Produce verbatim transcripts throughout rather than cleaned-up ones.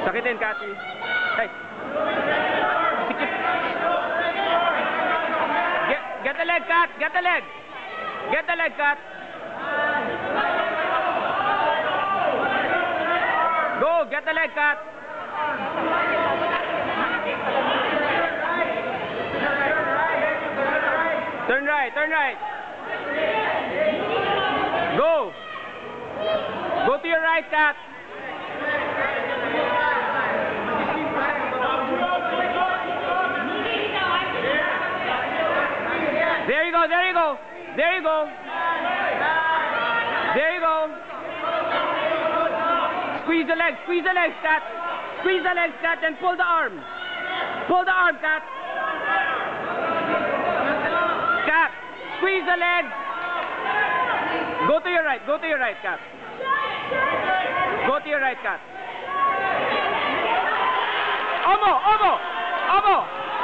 Sakitin, Cathy. Hey. Sikip. Get, get the leg, Cat. Get the leg. Get the leg, Cat. Go, get the leg, Cat. Turn right, turn right. Go. Go to your right, Cat. There you go, there you go. There you go. There you go. Squeeze the legs, squeeze the legs, Cat. Squeeze the legs, Cat, and pull the arm. Pull the arm, Cat. Cat, squeeze the legs. Go to your right, go to your right, Cat. Go to your right, Cat. Omo, Omo, Omo.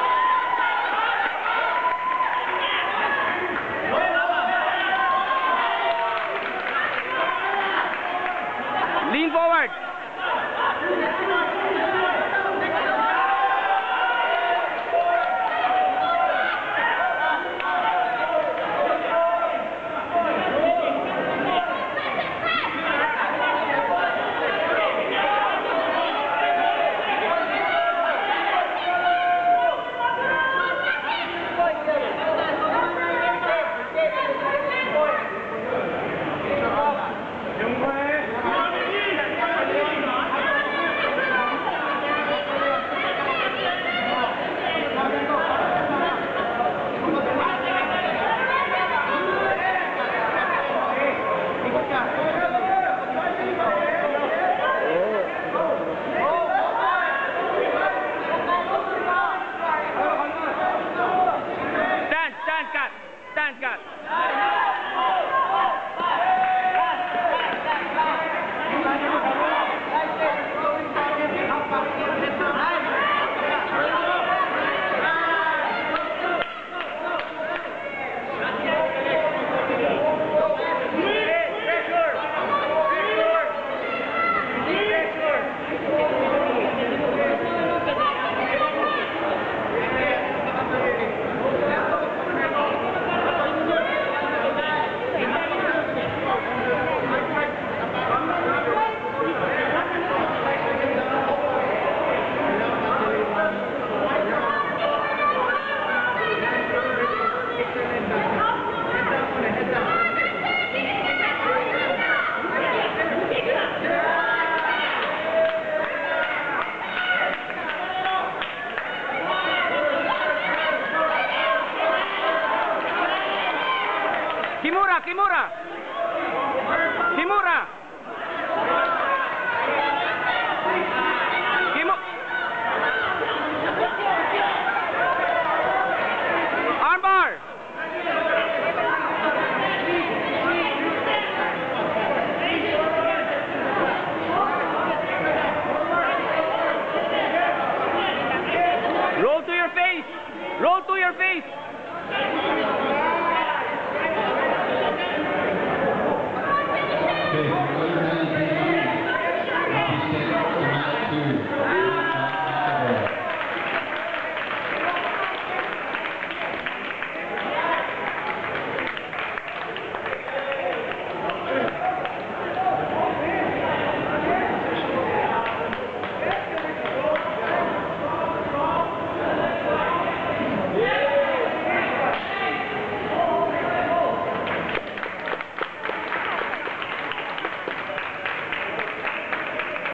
Lean forward. Stand, Cat. Kimura, Kimura. Kimura. Kimu. Armbar. Roll to your face. Roll to your face.